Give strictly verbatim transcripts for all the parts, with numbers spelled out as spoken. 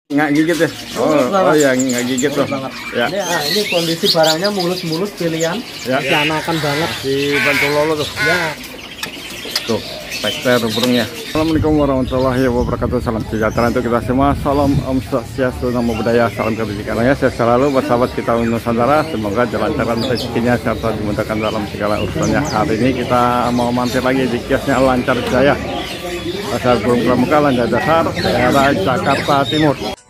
Nggak gigit ya? Oh, oh ya nggak gigit tuh. Ya. Ini, ah, ini kondisi barangnya mulus-mulus pilihan. Ya. Dianakan banget. Si bantu lolo tuh. Ya. Tuh, tekster burungnya. Assalamualaikum warahmatullahi wabarakatuh. Salam sejahtera untuk kita semua. Salam Om Swastiastu, Namo Buddhaya, salam kebajikan. Ya, saya selalu bersahabat kita Nusantara. Semoga jalan-jalan rezekinya serta dimudahkan dalam segala urusannya. Hari ini kita mau mampir lagi di kiosnya Lancar Jaya, Pasar Burung Pramuka, Lancar Dasar, daerah Jakarta Timur.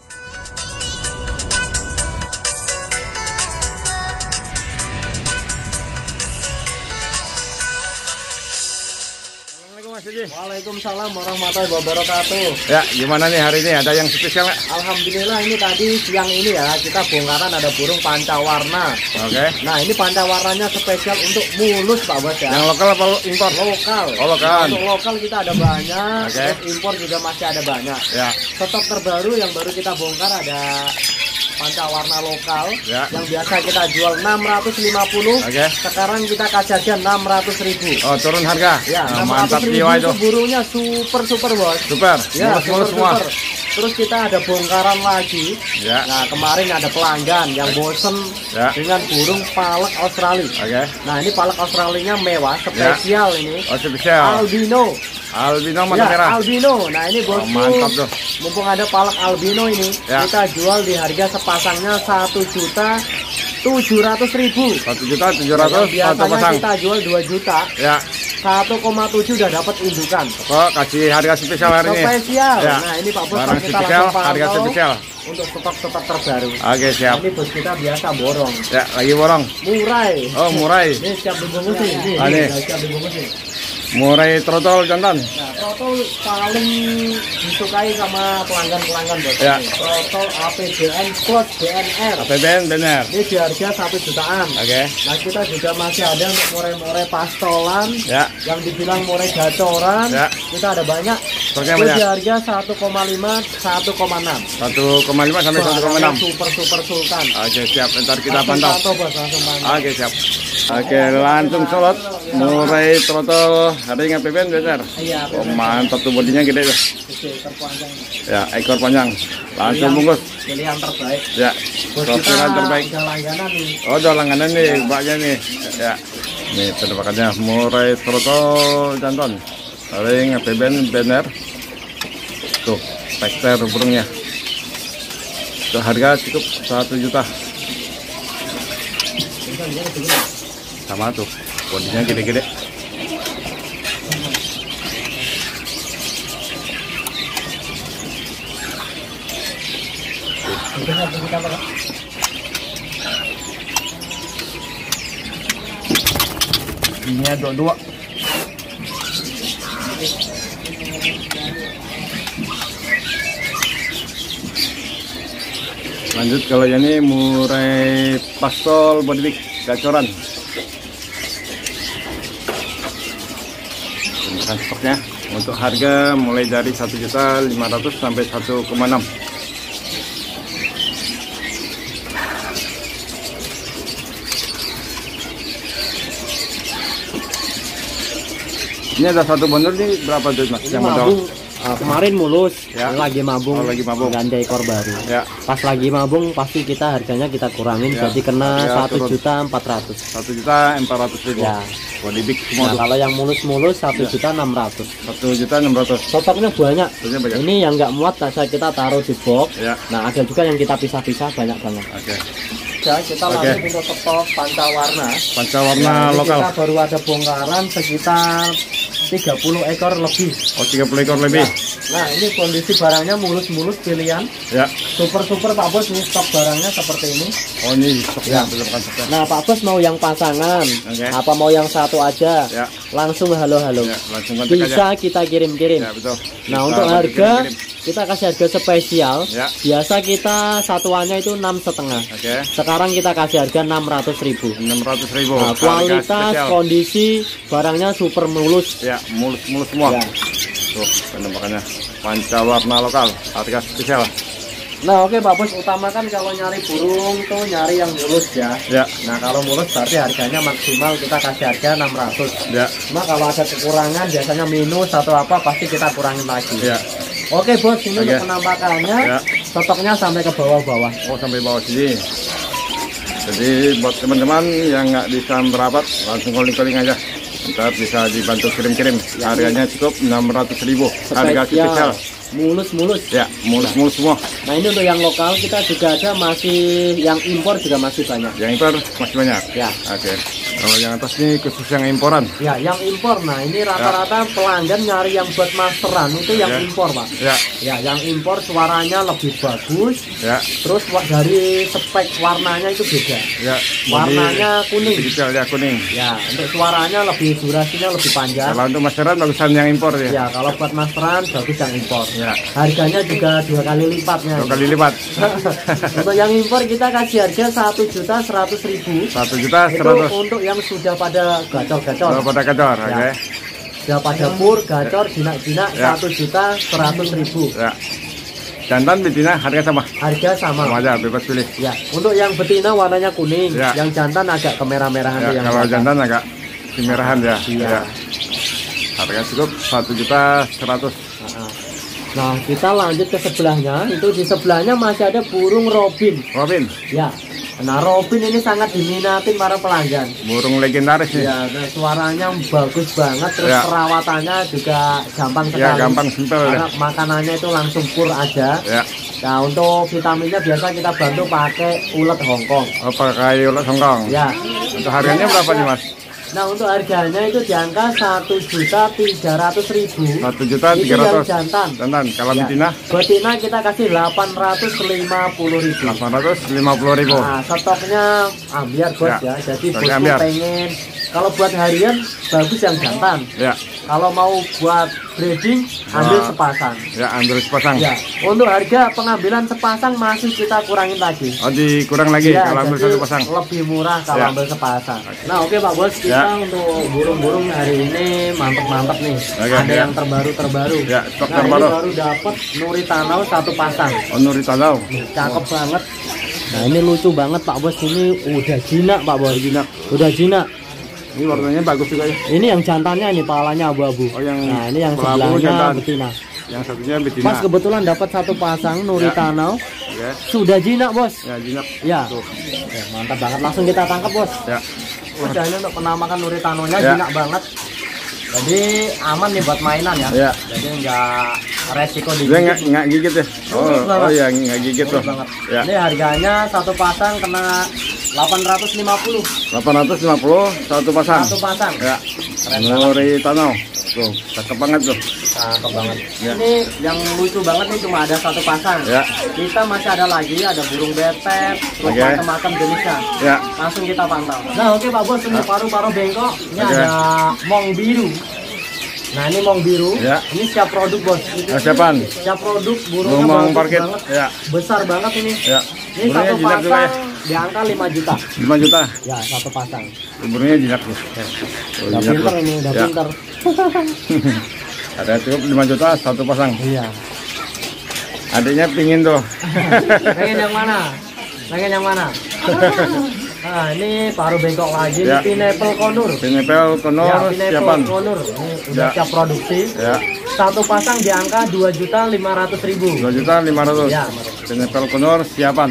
Waalaikumsalam warahmatullahi wabarakatuh. Ya, gimana nih hari ini? Ada yang spesial nggak? Alhamdulillah, ini tadi siang ini ya kita bongkaran ada burung pancawarna. Oke. Okay. Nah, ini pancawarnanya spesial untuk mulus Pak Bos ya. Yang lokal apa impor? Lokal. Oh, lokal. Untuk lokal kita ada banyak. Oke. Okay. Impor juga masih ada banyak. Ya. Stok terbaru yang baru kita bongkar ada pancawarna lokal ya. Yang biasa kita jual enam ratus lima puluh. Oke. Okay. Sekarang kita kasih aja enam ratus ribu. Oh, turun harga. Ya, nah, mantap jiwa itu. Burungnya super super Bos. Super. Ya, mulus, mulus super, semua. super. Terus kita ada bongkaran lagi. Ya. Nah, kemarin ada pelanggan yang bosen ya. dengan burung palek Australia. Oke. Okay. Nah, ini palek Australianya mewah, spesial ya. Ini. Oh, spesial. Albino. Albino mata ya, merah. Albino. Nah, ini bosku. Oh, mantap tuh. Mumpung ada palek albino ini, ya. Kita jual di harga sepasangnya satu juta tujuh ratus ribu. Satu juta tujuh ratus. Biasanya satu pasang. kita jual dua juta. Ya. satu koma tujuh udah dapat indukan. Kok kasih harga spesial hari ini? Spesial. Ya. Nah, ini Pak Bos barang kita spesial, langsung harga spesial untuk stok-stok terbaru. Oke, siap. Ini bos kita biasa borong. Ya, lagi borong. Murai. Oh, murai. Ini siap dibungkusin. Ini, ah, ini. siap dibungkusin. Murai trotol jantan. Nah, trotol paling disukai sama pelanggan-pelanggan bos. Ya. Trotol A P B N Plus B N R. A P B N benar. Ini di harga satu jutaan. Oke. Okay. Nah, kita juga masih ada untuk murai-murai pastolan. Ya. Yang dibilang murai gacoran. Ya. Kita ada banyak. Stoknya banyak. Di harga satu koma lima, satu koma enam. satu koma lima sampai satu koma enam. Super super sultan. Oke, siap. Ntar kita pantau. Pantau bos, langsung pantau. Oke, siap. Oke, langsung solot. Murai trotol ada yang A P B N benar. Iya. Oh, mantap tuh, bodinya gede tuh. Ekor panjang. Ya, ekor panjang. Langsung bungkus. Pilihan terbaik. Ya. Pilihan terbaik. Udah langganan nih. Oh, udah langganan nih, mbaknya nih. Ya. Nih penampakannya murai trotol jantan. Ada yang A P B N benar. Tuh, tekster burungnya. Tuh, harga cukup satu juta. Sama tuh, bodinya gede-gede. Ini ada dua. Lanjut kalau ini murai pastol body big gacoran. Ini stoknya untuk harga mulai dari satu juta lima ratus sampai satu koma enam. Ini ada satu bondol nih berapa duit Mas? Yang modal? Uh, kemarin mulus, ya. lagi mabung, oh, lagi mabung, ganti ekor baru. Ya. Pas lagi mabung pasti kita harganya kita kurangin, ya. Jadi kena satu juta empat ratus. Satu juta empat ratus ribu. Ya. Body big semua. Nah, kalau yang mulus-mulus satu juta enam ratus. Satu juta enam ratus. Stoknya banyak. banyak. Ini yang nggak muat, saya kita taruh di box. Ya. Nah, ada juga yang kita pisah-pisah banyak banget. Oke. Okay. Ya, kita okay. lanjut untuk stok pancawarna. Pancawarna nah, lokal. Kita baru ada bongkaran sekitar tiga puluh ekor lebih. Oh, tiga puluh ekor lebih. Nah, nah ini kondisi barangnya mulus-mulus pilihan. Ya. Super-super Pak Bos, ini stok barangnya seperti ini. Oh, ini stoknya. Ya. Nah, Pak Bos mau yang pasangan, okay. Apa mau yang satu aja? Ya. Langsung halo-halo. Ya, bisa aja. Kita kirim-kirim. Ya, betul. Nah, bisa untuk harga kirim -kirim. Kita kasih harga spesial. Ya. Biasa kita satuannya itu enam setengah. Okay. Sekarang kita kasih harga enam ratus ribu. Enam ratus ribu. Nah, kualitas, kondisi barangnya super mulus. Ya, mulus-mulus semua. Ya. Tuh, penampakannya pancawarna lokal, harga spesial. Nah, oke Pak Bos, utamakan kalau nyari burung tuh nyari yang mulus ya. Ya. Nah, kalau mulus berarti harganya maksimal kita kasih harga enam ratus. Ya. Cuma kalau ada kekurangan biasanya minus atau apa pasti kita kurangin lagi. Ya. Oke Bos, ini okay. Untuk penampakannya. Ya. stoknya sampai ke bawah-bawah. Oh, sampai bawah sini. Jadi buat teman-teman yang nggak bisa merapat, langsung calling-calling aja. Ntar bisa dibantu kirim-kirim. Harganya cukup enam ratus ribu. Harga spesial. Mulus-mulus. Ya, mulus-mulus semua. Nah, ini untuk yang lokal kita juga ada, masih yang impor juga masih banyak. Yang impor masih banyak. Ya. Oke. Kalau yang atas ini khusus yang imporan. Ya, yang impor. Nah, ini rata-rata ya. Pelanggan nyari yang buat masteran itu yang ya. Impor, Pak. Ya. Ya, yang impor suaranya lebih bagus. Ya. Terus dari spek warnanya itu beda. Ya. Warnanya kuning. Detail ya kuning. Ya, untuk suaranya lebih, durasinya lebih panjang. Kalau untuk masteran bagusan yang impor ya. Ya, kalau buat masteran bagus yang impor. Ya. Harganya juga dua kali lipatnya. Dua kali lipat. Untuk yang impor kita kasih harga satu juta seratus ribu. Satu juta seratus. Untuk yang sudah pada gacor-gacor. Oh, pada gacor, ya. Oke. Okay. Sudah pada pur, gacor, jinak-jinak, satu juta seratus ribu. Ya. Jantan betina harga sama. Harga sama. Sama aja, bebas pilih. Ya. Untuk yang betina warnanya kuning, ya. Yang jantan agak kemerah-merahan. Ya, yang kalau jantan agak kemerahan ya. Iya. Ya. Harga cukup satu juta seratus. Nah, kita lanjut ke sebelahnya. Itu di sebelahnya masih ada burung robin. Robin. Ya. Nah, robin ini sangat diminatin para pelanggan. Burung legendaris nih. Ya, nah, suaranya bagus banget, terus ya. Perawatannya juga gampang sekali. Ya, gampang simpel. Karena ya. Makanannya itu langsung pur aja. Ya. Nah, untuk vitaminnya biasa kita bantu pakai ulet Hongkong. Oh, pakai ulet Hongkong. Ya. Untuk harganya berapa nih, Mas? Nah, untuk harganya itu di angka satu juta tiga ratus ribu. Satu juta tiga ratus. Itu yang jantan. Jantan. Kalau ya. betina? Betina kita kasih delapan ratus lima puluh ribu. delapan ratus lima puluh ribu. Nah, stoknya ambiar bos ya. ya. Jadi bosku pengen kalau buat harian bagus yang jantan. Ya. Kalau mau buat breeding ambil nah. sepasang. Ya, ambil sepasang. Ya. Untuk harga pengambilan sepasang masih kita kurangin lagi. Oh, dikurang lagi ya, kalau ambil satu pasang. Lebih murah kalau ya. Ambil sepasang. Oke. Nah, oke Pak Bos, kita ya. Untuk burung-burung hari ini mantap-mantap nih. Oke, ada ya. Yang terbaru-terbaru. Ya, stok nah, terbaru. Ini baru dapat Nuri Tanau satu pasang. Oh, Nuri Tanau. Cakep oh. banget. Nah, ini lucu banget Pak Bos, ini udah jinak Pak Bos. Jinak. Udah jinak. Ini warnanya bagus juga ya. Ini yang jantannya nih, palanya abu-abu. Oh, yang nah, ini yang sebelahnya jantan. Betina. Yang satunya betina. Mas kebetulan dapat satu pasang Nuri ya. Tanau. Ya. Sudah jinak, Bos. Ya, jinak. Ya. Oke, mantap banget. Langsung kita tangkap, Bos. Ya. Udah ini untuk penamakan Nuri Tanaunya ya. Jinak banget. Jadi aman nih buat mainan ya. Ya. Jadi enggak resiko digigit. Dia enggak enggak gigit ya. Oh, oh ya enggak gigit loh. Ya. Ini harganya satu pasang kena delapan ratus lima puluh. delapan ratus lima puluh satu pasang. Satu pasang. Ya. Nuri Tanau. Tuh, cakep banget tuh. Cakep banget. Ya. Ini yang lucu banget nih cuma ada satu pasang. Ya. Kita masih ada lagi, ada burung betet, terus okay. macam-macam jenisnya. Ya. Langsung kita pantau. Nah, oke okay, Pak Bos, ini paru-paru bengkok. Ini okay. Ada mong biru. Nah, ini mong biru. Ya. Ini siap produk, Bos. Nah, siapaan? Siap produk, burungnya bagus banget. Ya. Besar banget ini. Ya. Ini burungnya satu pasang ya? Di angka lima juta. lima juta? Ya, satu pasang. Burungnya jinak tuh. Ya. Oh, udah pinter ini, udah ya. Pinter. Ada cukup lima juta satu pasang. Iya. Adiknya pingin tuh. Pengen yang mana? Pengen yang mana? Nah, ini paru bengkok lagi. Ya. Pineapple Conur. Pineapple Conur ya, siapaan? Conur. Ini udah ya. Siap produksi. Ya. Satu pasang di angka dua juta lima ratus ribu. dua juta lima ratus. Ya. Pineapple Conur siapan.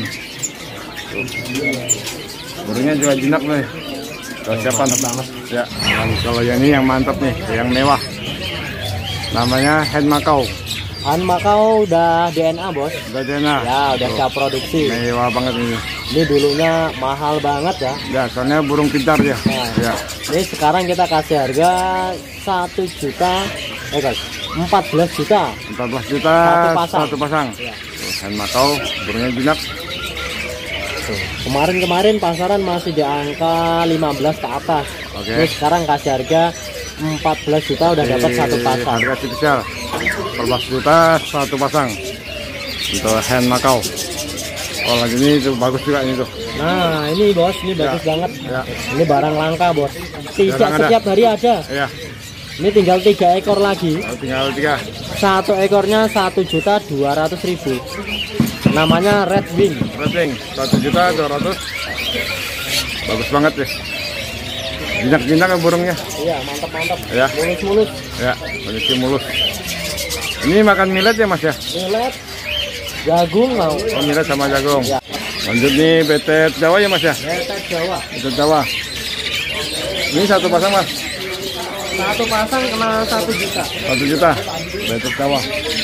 Burungnya juga jinak nih. Kalau siapan banget. Ya. Dan kalau yang ini yang mantap nih, yang mewah. Namanya hen Macau. Hen Macau udah D N A, Bos. Udah D N A. Ya, udah siap produksi. Mewah banget ini. Ini dulunya mahal banget ya. Ya, soalnya burung pintar ya. Nah, ya. Ini sekarang kita kasih harga satu juta, eh guys, empat belas juta. empat belas juta satu pasang. Satu pasang. Ya. Hen Macau, burungnya jinak. Kemarin-kemarin pasaran masih di angka lima belas ke atas. Oke. Ini sekarang kasih harga empat belas juta udah dapat satu pasang. Harga spesial empat belas juta satu pasang untuk hen Macau. Oh, lagi ini tuh bagus juga ini tuh. Nah, ini Bos, ini ya. Bagus banget. Ya. Ini barang langka, Bos. Tidak barang setiap ada. Hari ada. Ya. Ini tinggal tiga ekor lagi. Oh, tinggal tiga. Satu ekornya satu juta dua ratus ribu. Namanya Red Wing. Red Wing satu juta dua ratus. Bagus banget ya. Jinak-jinak ya burungnya. Iya, mantap-mantap. Ya. Mulus-mulus. Ya, mulus mulus. Ini makan millet ya, Mas ya? Millet. Jagung mau. Oh, mirip sama jagung. Ya. Lanjut nih betet Jawa ya Mas ya? Betet Jawa. Betet Jawa. Ini satu pasang Mas? Satu pasang kena satu juta. Satu juta. Betet Jawa.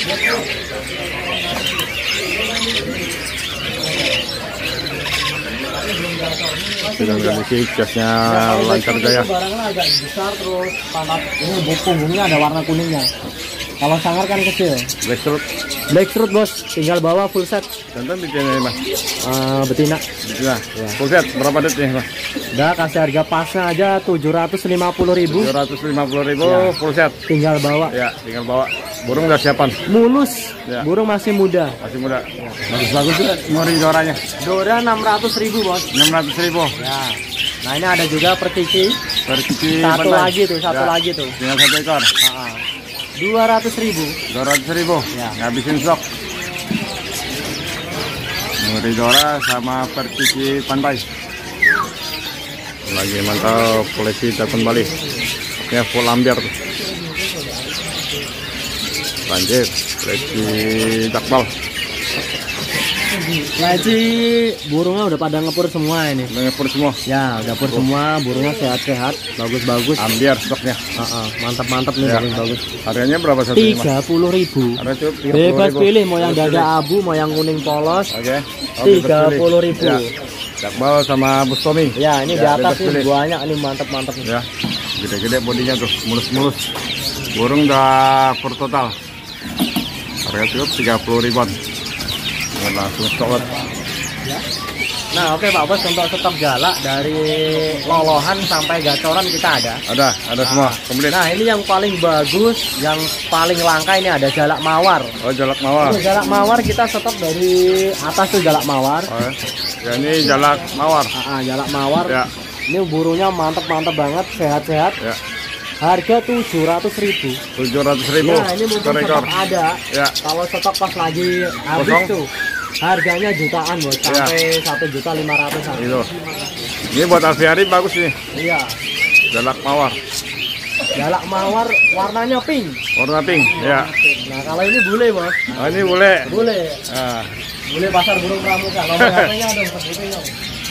Sudah kondisi gasnya lancar jaya. Barangnya agak besar terus pantat. Ini punggungnya ada warna kuningnya. Kalau sangar kan kecil. Black Truth. Black Truth bos, tinggal bawa full set. Contoh betina ini Mas? Uh, betina. Betina. Ya. Full set berapa detik Mas? Udah kasih harga pasnya aja tujuh ratus lima puluh ribu. tujuh ratus lima puluh ribu ya. Full set. Tinggal bawa. Ya, tinggal bawa. Burung udah siapan. Mulus. Ya. Burung masih muda. Masih muda. Bagus-bagus juga mori doranya. Dora enam ratus ribu bos. enam ratus ribu. Ya. Nah ini ada juga pertiki. Pertiki satu pantai. lagi tuh, satu ya. lagi tuh. Tinggal satu ekor. Dua ratus ribu. Dua ratus ribu. Ya. Ngabisin stok. Mori dora sama pertiki pantai. Lagi mantap polisi telepon Bali. Ya full ambiar tuh. Lanjut polisi dakbal. Lagi burungnya udah pada ngepur semua ini. Udah ngepur semua. Ya, udah ngepur semua, burungnya sehat-sehat, bagus-bagus. Ambiar stoknya. Uh -uh, mantap-mantap nih, ya. Bagus. Harganya berapa satu? Tiga puluh ribu. Bebas pilih, mau yang dada abu, mau yang kuning polos. Oke. Tiga puluh ribu. Ya. Dakbal sama Bustomi. Ya, ini ya, di atas nih banyak, ini mantap-mantap. Ya, gede-gede bodinya tuh, mulus-mulus. Burung udah full total. Harga cukup tiga puluh ribuan. Langsung stok. Nah oke okay, Pak Bos, untuk stok galak dari lolohan sampai gacoran kita ada. Ada, ada semua. Kemudian. Nah ini yang paling bagus, yang paling langka ini ada jalak mawar. Oh jalak mawar. Ini jalak mawar kita stok dari atas tuh jalak mawar. Oh, ya ini jalak mawar. Ah, jalak mawar. Ya. Ini burungnya mantep-mantep banget, sehat-sehat. Ya. Harga tujuh ratus ribu. Tujuh ratus ribu. Nah ini mungkin stok ada. Ya. Kalau stok pas lagi habis Kosong. Tuh. Harganya jutaan bos, sampai satu juta lima ratus. Itu. Ini buat aviari bagus nih. Iya. Jalak mawar. Jalak mawar warnanya pink. Warna pink, ya. Nah kalau ini bule bos. Oh ini bule. Bule. Ah. Bule pasar burung pramuka. Nomor H P-nya dong, sebutin dong.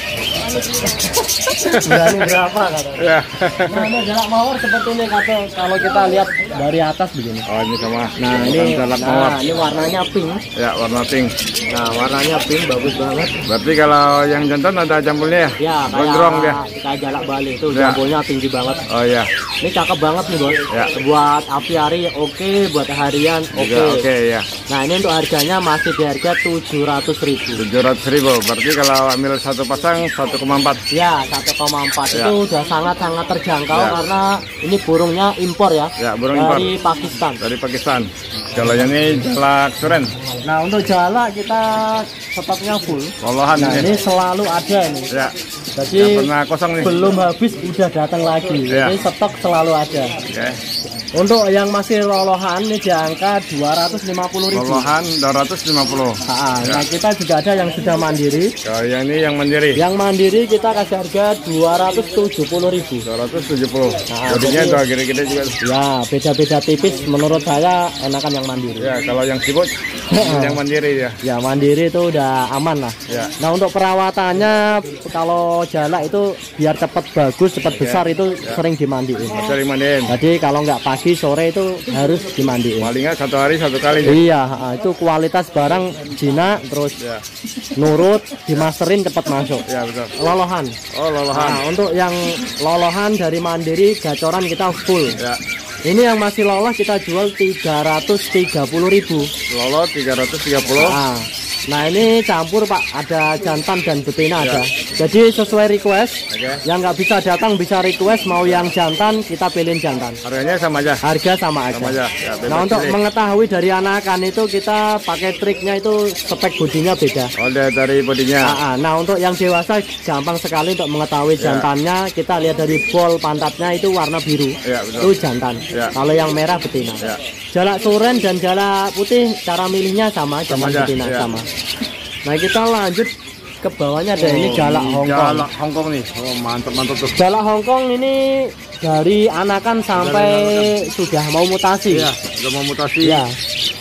Berani berapa kata? Ya. Nah, ini jalak mawar seperti ini kata kalau kita lihat dari atas begini. Oh ini sama. Nah ini jalak nah, mawar. Ini warnanya pink. Ya warna pink. Nah warnanya pink bagus banget. Berarti kalau yang jantan ada jambulnya ya? Ya gondrong dia. Kita jalak Bali itu ya. Jambulnya tinggi banget. Oh ya. Ini cakep banget nih bos. Ya. Buat aviari oke, okay. Buat harian oke. Okay. Oke okay, ya. Nah ini untuk harganya masih di harga tujuh ratus ribu. Tujuh ratus ribu. Berarti kalau ambil satu pasang satu koma empat. Ya satu koma empat ya. Itu udah sangat-sangat terjangkau ya. Karena ini burungnya impor ya. Ya burung dari impor. Pakistan. Dari Pakistan. Jalaknya ini jalak suren. Nah untuk jalak kita stoknya full. Lolohan nah, ini. ini selalu ada ini. Ya. Jadi pernah kosong nih. Belum habis udah datang lagi. Ya. Jadi stok selalu ada. Oke. Okay. Untuk yang masih lolohan ini di angka dua ratus lima puluh ribu. Lolohan dua ratus lima puluh. Nah, ya. Nah kita juga ada yang sudah mandiri. Oh, yang ini yang mandiri. Yang mandiri kita kasih harga dua ratus tujuh puluh ribu. dua ratus tujuh puluh. Nah, jadinya tuh gede-gede juga. Ya beda-beda tipis. Menurut saya enakan yang mandiri. Ya kalau yang sibuk yang mandiri ya. Ya mandiri itu udah aman lah. Ya. Nah untuk perawatannya kalau jalak itu biar cepat bagus, cepat okay. besar itu ya. Sering dimandiin. Sering mandiin. Jadi kalau nggak pagi sore itu harus dimandiin. Palingnya satu hari satu kali. Iya, itu kualitas barang jinak terus ya. Nurut, dimasterin cepat masuk. Ya betul. Lolohan. Oh lolohan. Nah, untuk yang lolohan dari mandiri gacoran kita full. Ya. Ini yang masih lolos kita jual tiga ratus tiga puluh ribu. Lolos tiga ratus tiga puluh. Nah, nah ini campur Pak, ada jantan dan betina ya. Ada. Jadi sesuai request. Okay. Yang nggak bisa datang bisa request mau yang jantan kita pilihin jantan. Harganya sama aja. Harga sama aja. Sama aja. Ya, nah untuk pilih. Mengetahui dari anakan itu kita pakai triknya itu spek bodinya beda. Oh dari bodinya. Nah, nah untuk yang dewasa gampang sekali untuk mengetahui ya. Jantannya kita lihat dari bol pantatnya itu warna biru. Ya, betul. Itu jantan. Ya. Kalau yang merah betina. Ya. Jalak suren dan jalak putih cara milihnya sama, sama betina ya. Sama. Nah kita lanjut ke bawahnya ada oh, ini jalak Hongkong. Jalak Hongkong nih, oh mantap mantap tuh. Jalak Hongkong ini dari anakan sampai dari anakan. Sudah mau mutasi. Ya, sudah mau mutasi. Ya.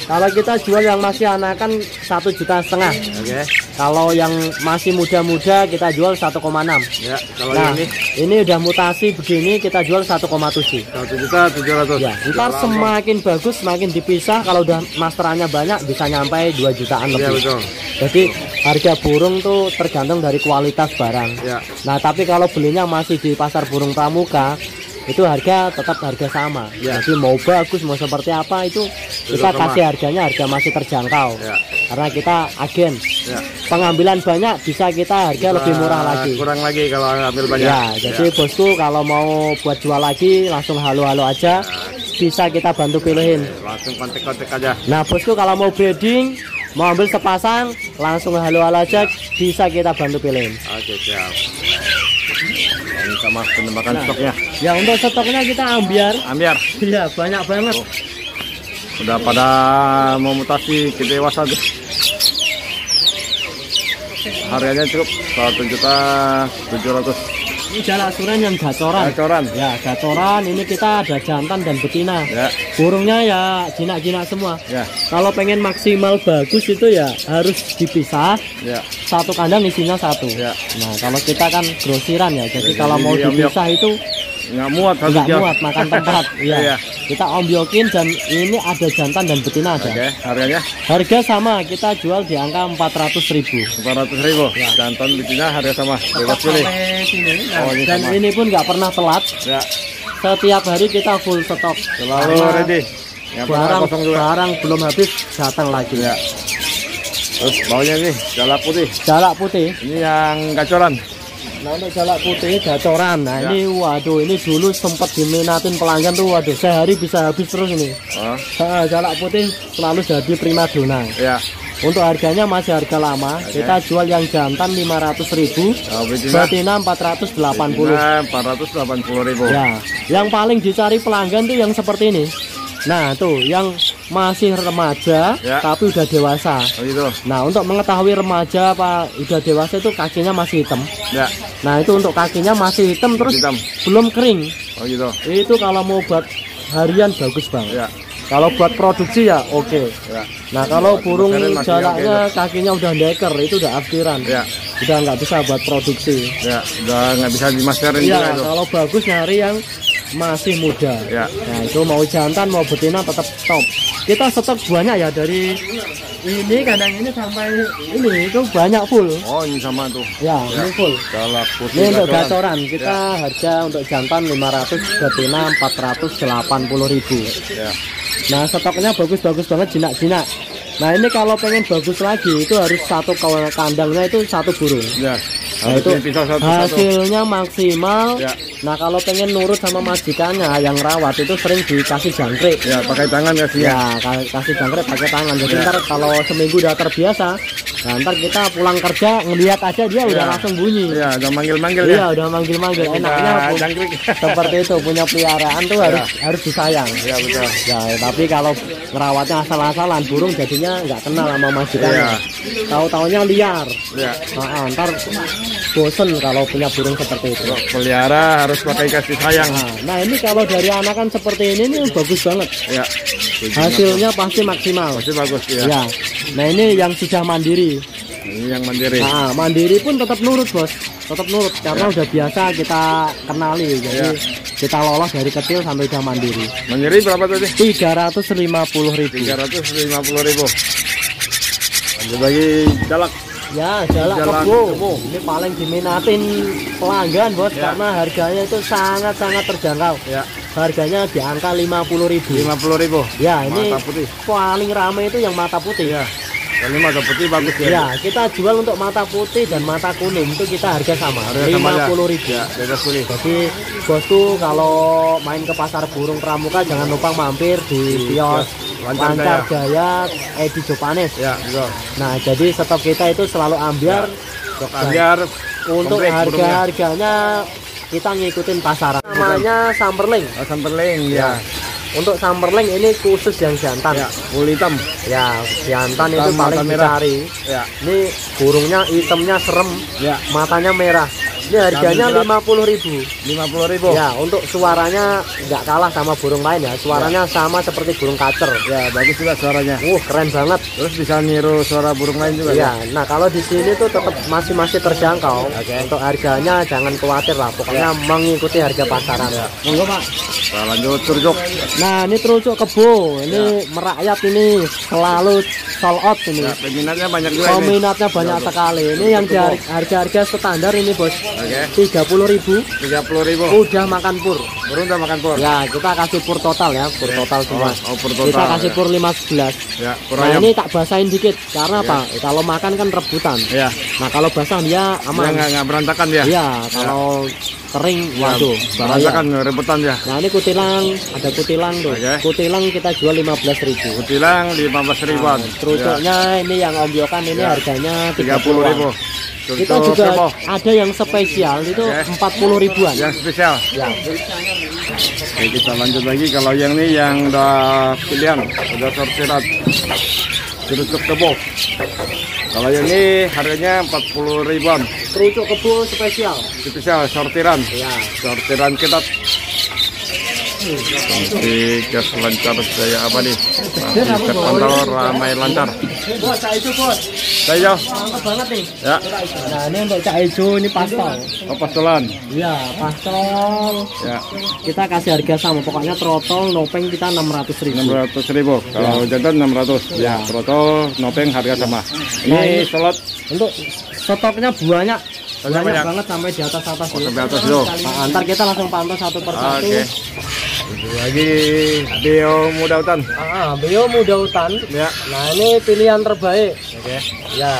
Kalau kita jual yang masih anakan satu juta setengah. Oke. Kalau yang masih muda-muda kita jual satu koma enam. Ya, kalau nah, ini ini udah mutasi begini kita jual satu koma tujuh. satu juta tujuh ratus. Ya, ntar semakin bagus semakin dipisah, kalau udah masterannya banyak bisa nyampe dua jutaan lebih. Ya, betul. Jadi harga burung tuh tergantung dari kualitas barang. Ya. Nah, tapi kalau belinya masih di pasar burung pramuka, itu harga tetap harga sama. Ya. Jadi mau bagus mau seperti apa itu kita kasih harganya harga masih terjangkau. Ya. Karena kita agen. Ya. Pengambilan banyak bisa kita harga bisa lebih murah lagi. Kurang lagi kalau ambil banyak. Ya, jadi ya. Bosku kalau mau buat jual lagi langsung halo-halo aja. Ya. Bisa kita bantu pilihin. Langsung kontak-kontak aja. Nah, Bosku kalau mau breeding, mau ambil sepasang, langsung halo-halo aja, bisa kita bantu pilihin. Oke, siap. Ini sama penembakan nah, stoknya. Ya, untuk stoknya kita ambiar. Ambiar. Iya, banyak banget. Oh. Udah pada mau mutasi ke dewasa tuh. Harganya cukup satu juta tujuh ratus. Ini jalak suren yang gacoran. Gacoran. Ya, gacoran. Ini kita ada jantan dan betina. Ya. Burungnya ya jinak-jinak semua. Ya. Kalau pengen maksimal bagus itu ya harus dipisah. Ya. Satu kandang isinya satu. Ya. Nah, kalau kita kan grosiran ya. Jadi ya, kalau mau dipisah itu nggak muat, nggak muat makan tempat. Ya. Ya. Kita ombyokin dan ini ada jantan dan betina ada. Oke, harganya? Harga sama, kita jual di angka empat ratus ribu. empat ratus ribu. Ya. Jantan betina harga sama. Bebas pilih. Nah, oh, ini dan sama. Ini pun nggak pernah telat. Ya. Setiap hari kita full stok. Selalu ready. Yang barang barang belum habis datang lagi. Ya. Terus baunya nih jalak putih. Jalak putih. Ini yang gacoran. Nah, untuk jalak putih gacoran. Nah, ya. Ini waduh, ini dulu sempat diminatin pelanggan tuh, waduh, sehari bisa habis terus ini. Oh. Nah, jalak putih selalu jadi primadona. Ya. Untuk harganya masih harga lama. Okay. Kita jual yang jantan lima ratus ribu, oh, betina empat ratus delapan puluh. empat ratus delapan puluh ribu. Ya. Yang paling dicari pelanggan tuh yang seperti ini. Nah, tuh yang masih remaja ya. Tapi udah dewasa. Oh, gitu. Nah, untuk mengetahui remaja apa udah dewasa itu kakinya masih hitam. Ya. Nah, itu untuk kakinya masih hitam terus hitam. Belum kering. Oh, gitu. Itu kalau mau buat harian bagus banget. Ya. Kalau buat produksi ya oke. Okay. Ya. Nah, kalau burung jalaknya kakinya udah deker itu udah akhiran. Ya. Udah nggak bisa buat produksi. Ya, udah nggak bisa dimaskerin. Iya, kalau bagus nyari yang masih muda. Ya. Nah, itu mau jantan mau betina tetap top. Kita stok banyak ya dari ini kandang ini sampai ini itu banyak full. Oh, ini sama tuh. Ya, ya. Ini full. Ini untuk gacoran kita ya. Harga untuk jantan lima ratus, betina empat ratus delapan puluh ribu. Ya. Nah, stoknya bagus-bagus banget, jinak-jinak. Nah, ini kalau pengen bagus lagi itu harus satu kandangnya itu satu burung. Ya. Nah, itu satu, hasilnya satu. Maksimal. Ya. Nah, kalau pengen nurut sama majikannya yang rawat itu sering dikasih jangkrik. Ya, pakai tangan ya sih. Ya, kasih jangkrik pakai tangan. Jadi ya. Ntar kalau seminggu udah terbiasa, nah, ntar kita pulang kerja ngelihat aja dia ya. Udah langsung bunyi. Ya, udah manggil-manggil ya. Iya, udah manggil-manggil. Enaknya jangkrik seperti itu, punya peliharaan tuh ya. harus harus disayang. Ya, betul. Ya, tapi kalau ngerawatnya asal-asalan burung jadinya nggak kenal sama majikannya. Ya. Tahu-taunya liar. Ya. Nah, ntar bosen kalau punya burung seperti itu. Pelihara harus pakai kasih sayang. Nah, nah ini kalau dari anakan seperti ini ini bagus banget. Ya. Hasilnya pasti maksimal. Pasti bagus ya. Ya. Nah, ini yang sudah mandiri. Ini yang mandiri. Nah, mandiri pun tetap nurut, Bos. Tetap nurut karena ya. Udah biasa kita kenali. Jadi ya. Kita lolos dari kecil sampai udah mandiri. Mandiri berapa tadi? tiga ratus lima puluh ribu. tiga ratus lima puluh ribu. Lanjut lagi jalak. Ya, jalak kebo. Ini paling diminatin pelanggan, Bos, ya. Karena harganya itu sangat-sangat terjangkau. Ya. Harganya di angka lima puluh ribu. lima puluh ribu. Ya, ini mata putih. Paling ramai itu yang mata putih. Ya. Ini mata putih bagus ya. Ya, kita jual untuk mata putih dan mata kuning itu kita harga sama, lima puluh ribu. Ya, bebas pilih. Jadi, Bosku kalau main ke pasar burung pramuka jangan lupa mampir di kios Lancar Jaya Edi Jopanes. Ya, betul. Nah, jadi stok kita itu selalu ambiar. Ya, stok ambiar. Untuk harga-harganya kita ngikutin pasaran. Namanya Samperling. Oh, Samperling ya. Ya. Untuk Samperling ini khusus yang jantan. Ya, kulit hitam. Ya, jantan hitam, itu paling dicari. Ya. Ini burungnya hitamnya serem. Ya. Matanya merah. Ini harganya lima puluh ribu. lima puluh ribu. Ya, untuk suaranya nggak kalah sama burung lain ya. Suaranya ya. Sama seperti burung kacer. Ya, bagus juga suaranya. Uh, keren banget. Terus bisa niru suara burung lain juga. Ya, ya? Nah kalau di sini tuh tetap masih masih terjangkau. Okay. Untuk harganya jangan khawatir lah. Pokoknya ya. Mengikuti harga pasaran. Ya. Monggo Pak. Kita lanjut terucuk. Nah ini terucuk kebo. Ini ya. Merakyat ini selalu sold out ini. Ya, peminatnya banyak juga. Peminatnya ini. Banyak ya, sekali. Ini yang harga-harga standar ini bos. Tiga puluh ribu. Tiga puluh ribu. Udah makan pur. Baru udah makan pur. Ya kita kasih pur total ya. Pur total semua. Oh, oh, pur total, kita kasih ya. Pur lima sebelas. Ya, nah ayam. Ini tak basahin dikit. Karena ya. Apa? Kalau makan kan rebutan. Ya. Nah kalau basah dia aman. Ya, nggak berantakan ya. Iya. Kalau ya. Kering, waduh. Ya, berantakan rebutan ya. Nah ini kutilang. Ada kutilang tuh. Okay. Kutilang kita jual lima belas ribu. Kutilang lima belas ribuan. Nah, terucuknya ya. Ini yang Om Yokan ini ya. Harganya tiga puluh ribu. Kita juga kepo. Ada yang spesial itu empat puluh ribuan. Yang spesial. Ya. Oke, kita lanjut lagi. Kalau yang ini yang udah pilihan, udah sortiran, terucuk kebo. Kalau yang ini harganya empat puluh ribuan. Terucuk kebo spesial. Spesial sortiran. Ya. Sortiran ketat. Nanti gas lancar saya apa nih? Masih terpantau ramai lancar. Bos, cak hijau bos. Cak hijau. Mantap banget nih. Ya. Nah ini untuk cak hijau ini pastol. Oh pastolan. Iya pastol. Ya. Kita kasih harga sama. Pokoknya trotol nopeng kita enam ratus ribu. Enam ratus ribu. Kalau ya. Jantan enam ratus. Ya. Trotol nopeng harga sama. Ini nah, ini slot. Untuk stoknya banyak. Banyak, banyak banget sampai di atas atas. Oh, sampai atas dulu. Nah, antar kita langsung pantau satu persatu. Oke. Okay. Lagi Bio Muda Hutan. Ah, Bio Muda Hutan. Ya. Nah ini pilihan terbaik. Oke. Okay. Ya.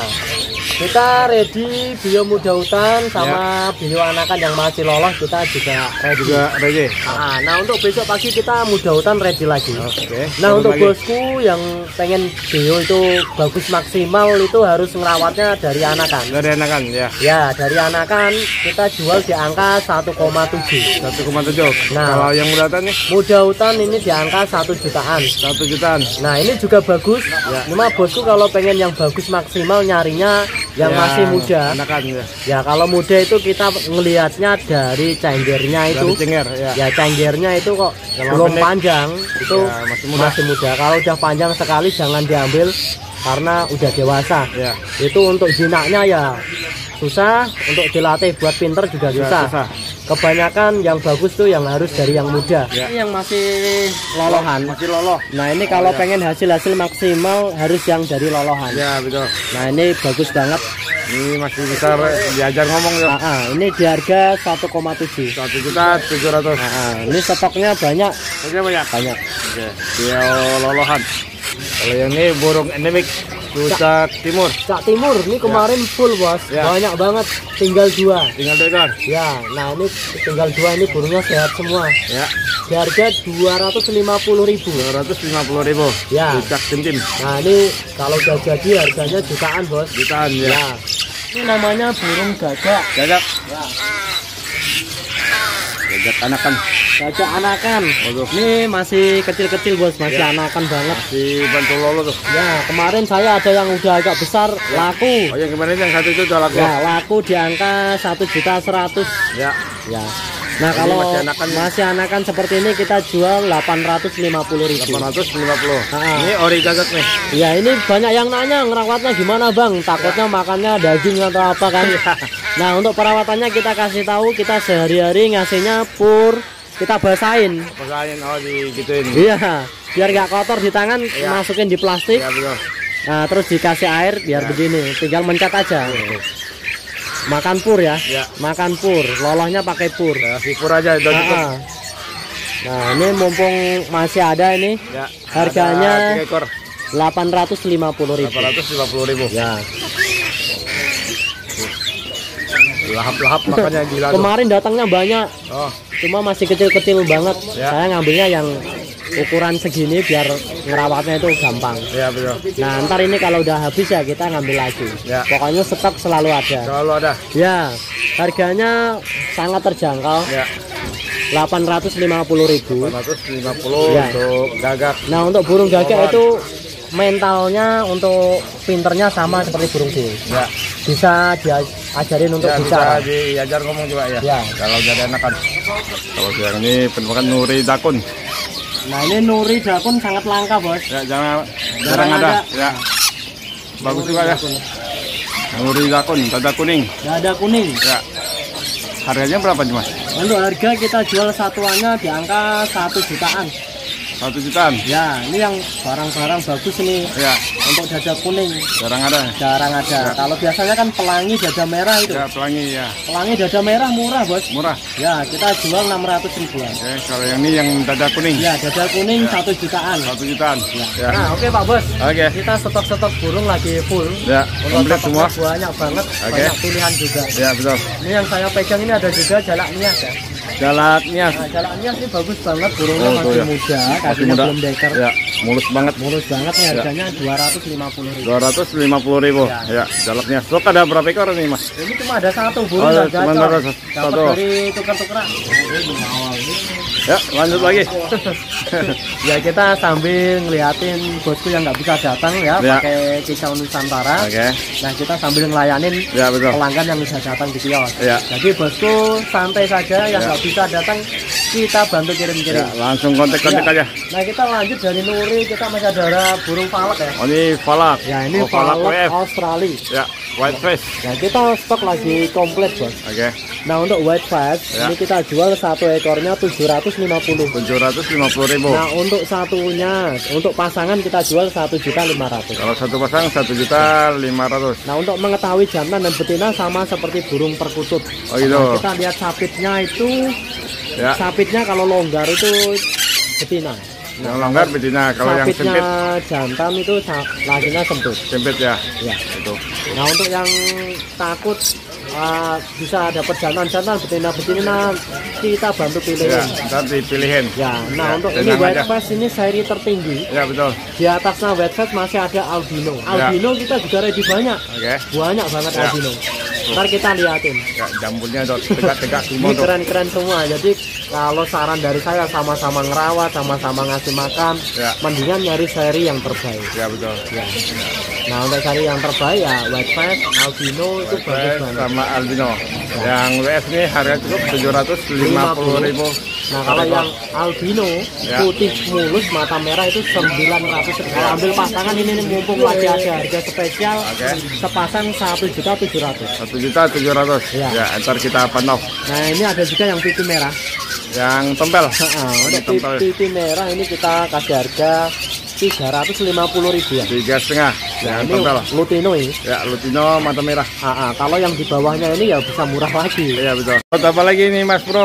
Kita ready Bio Muda Hutan sama ya. Bio anakan yang masih lolos kita juga ready. Juga ready. Nah, nah untuk besok pagi kita Muda Hutan ready lagi. Oke. Okay. Nah Turun untuk lagi. Bosku yang pengen Bio itu bagus maksimal itu harus ngerawatnya dari anakan. Dari anakan ya. Ya dari anakan kita jual di angka satu koma tujuh. satu koma tujuh. Nah kalau yang muda hutan nih? Muda hutan ini di angka satu jutaan. satu jutaan. Nah ini juga bagus. Ya. Cuma bosku kalau pengen yang bagus maksimal nyarinya yang ya, masih muda. Anakan ya. Ya kalau muda itu kita ngelihatnya dari cenggernya itu. Dari cenger ya. Ya cenggernya itu kok yang belum pendek. Panjang itu ya, masih, muda. masih muda. Kalau udah panjang sekali jangan diambil karena udah dewasa. Ya. Itu untuk jinaknya ya susah, untuk dilatih buat pinter juga ya, susah. susah. Kebanyakan yang bagus tuh yang harus dari yang muda. Ya. Ini yang masih lolohan. Masih loloh. Nah ini oh, kalau ya. pengen hasil-hasil maksimal harus yang dari lolohan. Ya betul. Nah ini bagus banget. Ini masih bisa diajar ngomong ya. Nah, ah, ini di harga satu koma tujuh. satu juta tujuh ratus. Nah, ini stoknya banyak. Stoknya banyak. Banyak. Oke. Dia lolohan. Kalau yang ini burung endemik Cak Timur. Cak Timur ini kemarin ya. full bos, ya. banyak banget. Tinggal dua. Tinggal dua ekor. Ya, nah ini tinggal dua ini burungnya sehat semua. Ya. Di harga dua ratus lima puluh ribu. Dua ratus lima puluh ribu. Ya. Cak Tim. Nah ini kalau udah jadi harganya jutaan bos. Jutaan ya. ya. Ini namanya burung gagak. Gagak. Ya. Gagak anakan. Gagak anakan. Oh, ini masih kecil-kecil bos, masih ya. anakan banget. Masih bantu lolo tuh. Ya, kemarin saya ada yang udah agak besar ya. laku. Oh, yang kemarin yang satu itu udah laku. Ya, laku di angka satu juta seratus. Ya. Ya. Nah, ini kalau masih anakan, masih anakan seperti ini kita jual delapan ratus lima puluh ribu. delapan ratus lima puluh. Nah, ini ori gagak nih. Ya, ini banyak yang nanya ngerawatnya gimana, Bang? Takutnya ya. makannya daging atau apa kan? Ya. Nah, untuk perawatannya kita kasih tahu, kita sehari-hari ngasihnya pur, kita basahin. Basahin, oh digituin. Iya, biar nggak kotor di tangan, ya. masukin di plastik. Ya, betul. Nah, terus dikasih air biar ya. begini, tinggal mencet aja. Ya. Makan pur ya. ya, makan pur, lolohnya pakai pur. Ya, si pur aja udah cukup. Nah, nah, ini mumpung masih ada ini, ya, harganya delapan ratus lima puluh ribu. delapan ratus lima puluh ribu. Ya. Lahap-lahap makanya gila. Kemarin datangnya banyak. Oh. Cuma masih kecil-kecil banget. Ya. Saya ngambilnya yang ukuran segini biar ngerawatnya itu gampang. Ya, betul. Nah, ntar ini kalau udah habis ya kita ngambil lagi. Ya. Pokoknya stok selalu ada. Selalu ada. Ya. Harganya sangat terjangkau. Ya. delapan ratus lima puluh ribu. delapan ratus lima puluh ya. Untuk gagak. Nah, untuk burung gagak itu mentalnya untuk pinternya sama seperti burung sih. Ya. Bisa diajarin untuk ya, bicara. Bisa diajar ngomong juga ya. Ya. Kalau jadi enakan. Kalau yang ini penemukan Nuri Dakun. Nah ini Nuri Dakun sangat langka bos. Ya jangan jarang, jarang ada. ada. Ya. Bagus Nuri juga ya. Dakun. Nuri Dakun, dada kuning. Dada kuning. Ya. Harganya berapa nih mas? Untuk harga kita jual satuannya di angka satu jutaan. Satu jutaan. Ya, ini yang barang-barang bagus ini. Ya. Untuk dada kuning. Jarang ada. Jarang ada. Ya. Kalau biasanya kan pelangi dada merah itu. Ya, pelangi ya. Pelangi dada merah murah bos. Murah. Ya, kita jual enam ratus ribuan. Oke, kalau yang ini yang dada kuning. Ya, dada kuning satu ya. jutaan. Satu jutaan. Ya. Ya. Nah, oke Pak Bos. Oke. Kita stok-stok burung lagi full. Ya. Komplit semua. Banyak banget. Oke. Banyak pilihan juga. Ya betul. Ini yang saya pegang ini ada juga jalak nias ya. Jalak nias. Nah, jalak nias ini bagus banget burungnya Oh, masih ya. muda, Masih kakinya muda. belum deker. Ya, mulus banget. Mulus banget nih harganya dua ratus lima puluh ribu. dua ratus lima puluh ribu. Ya. Ya, jalak nias. Stok ada berapa ekor nih, Mas? Ini cuma ada satu burung Oh, oh, cuma gacor. ada Dapat satu. dari tuker-tukeran. Ya, lanjut lagi. Ya kita sambil ngeliatin bosku yang nggak bisa datang ya, Ya. pakai Kicau Nusantara. Oke. Nah kita sambil ngelayanin Ya, betul. pelanggan yang bisa datang di kios. Ya. Jadi bosku santai saja, yang Ya. nggak bisa datang kita bantu kirim-kirim. Ya, langsung kontak-kontak Ya. aja. Nah kita lanjut dari Nuri, kita masih ada burung falak ya. Oh, ini falak. Ya ini oh, falak W falak F. Australia. Ya, white face. Nah kita stok lagi komplit bos. Oke. Nah untuk white face Ya. ini kita jual satu ekornya tujuh ratus lima puluh. tujuh ratus lima puluh ribu. Nah untuk satunya, untuk pasangan kita jual satu juta lima ratus. Kalau satu pasang satu juta lima ratus. Nah untuk mengetahui jantan dan betina sama seperti burung perkutut. Oh gitu. Nah, kita lihat sapitnya itu, Ya. sapitnya kalau longgar itu betina. Yang longgar betina, kalau yang Sapitnya sempit jantan itu lakinya sempit. sempit ya. Ya. Itu. Nah untuk yang takut uh, bisa dapat jantan-jantan betina-betina kita bantu pilihin. Ya, ntar dipilihin. Ya, nah Ya, untuk ini tenang white aja. face ini seri tertinggi. Ya betul. Di atasnya white face masih ada albino. Albino kita juga ready banyak. Oke. Banyak banget Ya. albino. Ntar kita liatin. Ya, jambulnya tuh tegak-tegak semua Ini tuh. keren-keren semua. Jadi kalau saran dari saya sama-sama ngerawat, sama-sama ngasih makan, Ya. mendingan nyari seri yang terbaik. Ya betul. Ya. Nah untuk seri yang terbaik ya white face, albino itu White bagus face banget. sama albino. Yang W F ini harga cukup tujuh ratus lima puluh ribu. Nah kalau yang albino Ya. putih mulus mata merah itu sembilan ratus. Kalau ambil pasangan ini nih, mumpung lagi ada harga spesial, Oke. sepasang satu juta tujuh ratus. satu juta tujuh ratus. Ya. Ya, ntar kita pantau. Nah ini ada juga yang pipi merah. Yang tempel. Nah, Ini untuk tempel. pipi, pipi merah ini kita kasih harga tiga ratus lima puluh ribuan. Tiga setengah. Nah, Yang ini tempel. lutino ini. Ya, lutino mata merah. Ah, ah, kalau yang di bawahnya ini ya bisa murah lagi. Iya betul. Oh, apa lagi nih Mas Bro?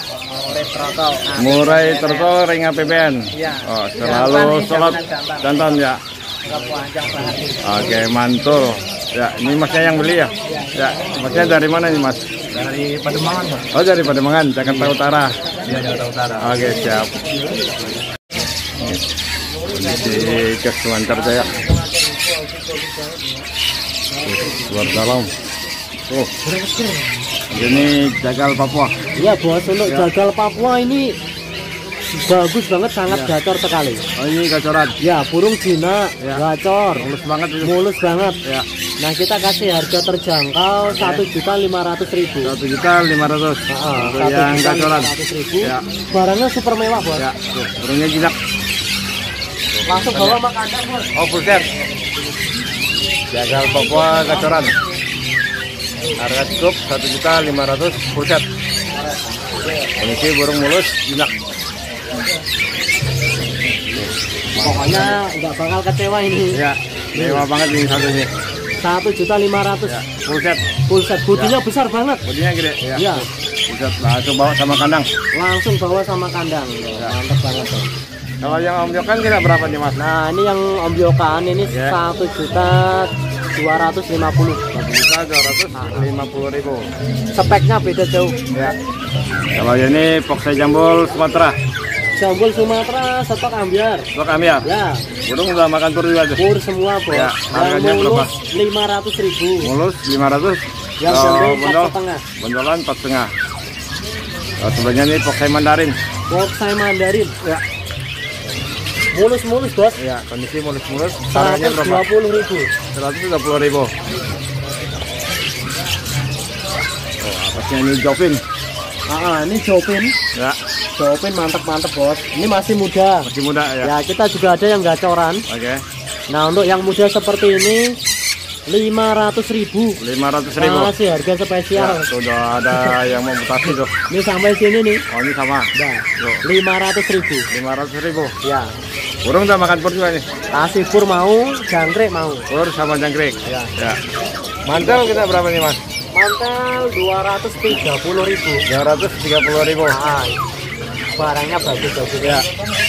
Retrotol. Murai turtle ring A P B N. Iya. Oh, Jantan selalu nih, solot jantan-jantan. jantan ya. Panjang banget. Oke, mantul. Ya, ini Masnya yang beli ya? Ya, Masnya dari mana nih Mas? Dari Pademangan, Mas. Oh, dari Pademangan, Jakarta Utara. Iya, Jakarta Utara. Oke, siap. Ini di gas selancar saya. Luar dalam. Oh, ini jagal Papua. Iya bos, untuk jagal Papua ini bagus banget, sangat Ya. gacor sekali. Oh, ini gacoran. Ya, burung Cina, Ya. gacor, Mulus banget itu. mulus banget. Ya, Nah kita kasih harga terjangkau satu juta lima ratus ribu. satu juta lima ratus. Untuk yang gacoran. Ya. Barangnya super mewah bos. Ya, tuh, burungnya jinak. Langsung bawa makanan bos. Oh, full set. Jagal Papua gacoran. Harga cukup satu juta lima ratus full set. Kondisi burung mulus jinak. Pokoknya nggak bakal kecewa ini. Ya, mewah banget ini satunya. Satu juta lima ratus. Ya, full set. Full set, bodinya besar banget. Bodinya gede. Ya. Ya, Full set. Langsung bawa sama kandang. langsung bawa sama kandang. Mantap banget tuh. Kalau yang om Jokan kira berapa nih Mas? Nah ini yang Om Biokan ini Ya. satu juta dua ratus lima puluh. satu juta dua ratus lima puluh ribu. Speknya beda jauh. Ya. Kalau ini Foxy Jambul Sumatera. Jambul Sumatera stok ambiar. Stok ambiar. Ya, Burung udah makan tur juga tuh. pur semua bos. Ya, Yang harganya berapa? mulus lima ratus ribu. Mulus lima ratus. Yang Kalau gede empat bondol, setengah. bondolan empat setengah. Kalau sebelahnya ini Foxy Mandarin. Boxai Mandarin. Ya. mulus-mulus bos. Ya, kondisi mulus-mulus. Harganya berapa? seratus dua puluh ribu. seratus dua puluh ribu. Oh, atasnya ini Jopin. Ah, ini Jopin. Ya. Jopin mantep-mantep bos. Ini masih muda. Masih muda ya. Ya, kita juga ada yang gacoran. Oke. Okay. Nah, untuk yang muda seperti ini lima ratus ribu. lima ratus ribu. Masih harga spesial. Ya, sudah ada yang mau mutasi tuh. Ini sampai sini nih. Oh, ini sama. Nah, lima ratus ribu. lima ratus ribu. Ya. Burung udah makan pur juga nih. Kasih pur mau, jangkrik mau. Pur sama jangkrik. Ya. Ya. Mantel kita berapa nih, Mas? Mantel dua ratus tiga puluh ribu. dua ratus tiga puluh ribu. Nah, barangnya bagus-bagus ya.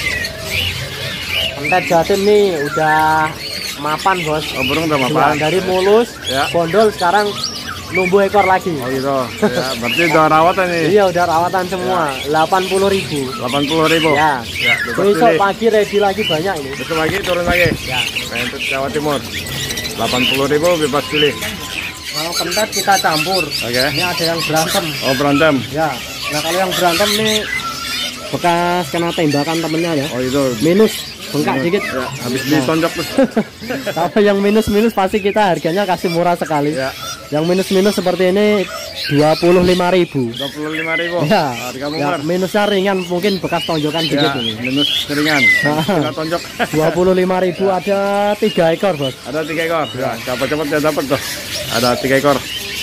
Pentet jatim nih udah mapan bos. Oh, burung udah mapan. Ya, dari mulus, ya. Bondol sekarang numbuh ekor lagi. Oh gitu. Ya, berarti udah rawatan nih. Iya udah rawatan semua. delapan puluh ribu. delapan puluh ribu. Ya. Ya, besok pagi ready lagi banyak ini. Besok pagi turun lagi. Ya. Untuk Jawa Timur. delapan puluh ribu bebas pilih. Kalau pentet kita campur. Oke. Okay. Ini ada yang berantem. Oh berantem. Ya. Nah kalau yang berantem nih bekas kena tembakan temennya ya. Oh itu. Minus. Bengkak dikit ya, habis ditonjok terus. Tapi yang minus-minus pasti kita harganya kasih murah sekali ya. Yang minus-minus seperti ini dua puluh lima ribu. dua puluh lima ribu ya. Harga ya, minusnya ringan mungkin bekas tonjokan dikit ya, ini minus ringan kita tonjok. dua puluh lima ribu. Ada tiga ekor bos. Ada tiga ekor ya, cepat-cepat ya dapat tuh. Ada tiga ekor.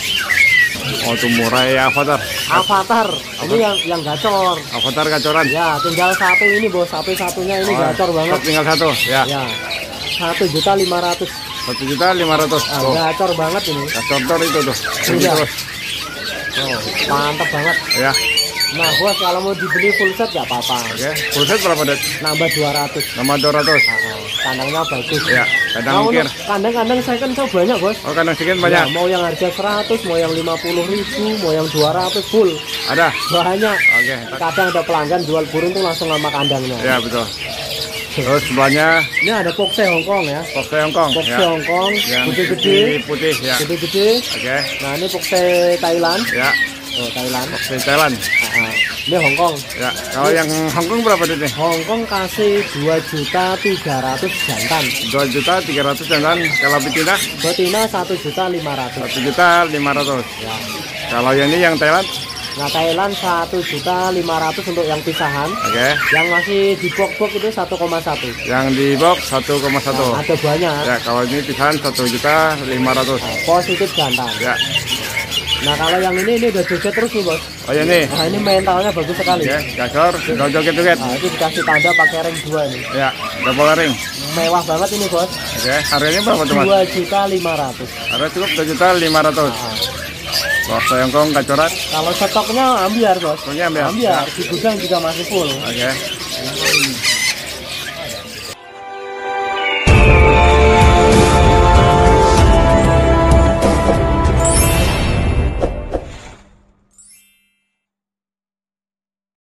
Oh itu murah ya Avatar. Avatar. Ini yang yang gacor. Avatar gacoran. Ya, tinggal satu ini bos. Sapi satunya ini oh, gacor banget. Tinggal satu. Ya. Ya. Satu juta lima ratus. Satu juta lima ratus. Oh. Gacor banget ini. Gacor itu tuh. Iya. Oh, mantap banget. Ya. Nah bos kalau mau dibeli full set ya apa-apa. Oke. Okay. Full set berapa det? Nambah dua ratus. Nambah dua ratus. Oh, kandangnya bagus. Ya. Kandang mikir. Kandang-kandang second show banyak bos. Oh kandang second banyak. Ya, mau yang harga seratus, mau yang lima puluh ribu, mau yang dua ratus full. Ada. Banyak. Oke. Okay. Kadang ada pelanggan jual burung tuh langsung sama kandangnya. Ya betul. Terus sebelahnya ini ada Pokse Hongkong ya. Pokse Hongkong. Pokse ya. Hongkong. Gede-gede. Putih ya. Gede-gede. Oke. Okay. Nah ini Pokse Thailand. Ya. Oh Thailand. Pokse Thailand. Uh -huh. Ini Hongkong. Ya. Kalau ini yang Hongkong berapa tuh nih? Hongkong kasih dua juta tiga ratus jantan. dua juta tiga ratus jantan. Kalau betina? Betina satu juta lima ratus. satu juta lima ratus. Ya. Kalau yang ini yang Thailand? Nah Thailand satu juta lima ratus untuk yang pisahan. Oke. Okay. Yang masih di box-box itu satu koma satu. Yang di box satu koma satu. Nah, ada banyak. Ya kalau ini pisahan satu juta lima ratus. Nah, positif jantan. Ya. Nah kalau yang ini ini udah joget terus nih bos. Oh ya nih. Nah ini mentalnya bagus sekali. Ya, gacor, udah joget-joget. Nah itu dikasih tanda pakai ring dua nih. Ya, double ring. Mewah banget ini bos. Oke, harganya berapa tuh mas? dua juta lima ratus. Harga cukup dua juta lima ratus. Pokse Hongkong gacoran. Kalau stoknya ambiar bos. Stoknya ambiar. Ambiar. Di gudang juga masih full. Oke.